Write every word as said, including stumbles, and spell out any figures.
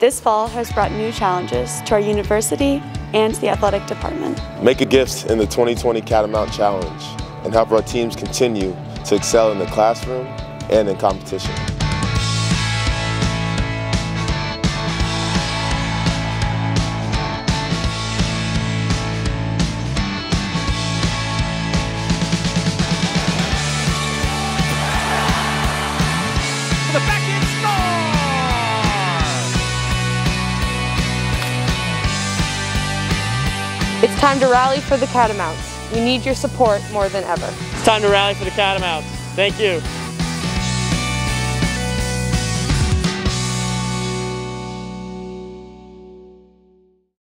This fall has brought new challenges to our university and the athletic department. Make a gift in the twenty twenty Catamount Challenge and help our teams continue to excel in the classroom and in competition. The backhand score! It's time to rally for the Catamounts. We need your support more than ever. It's time to rally for the Catamounts. Thank you.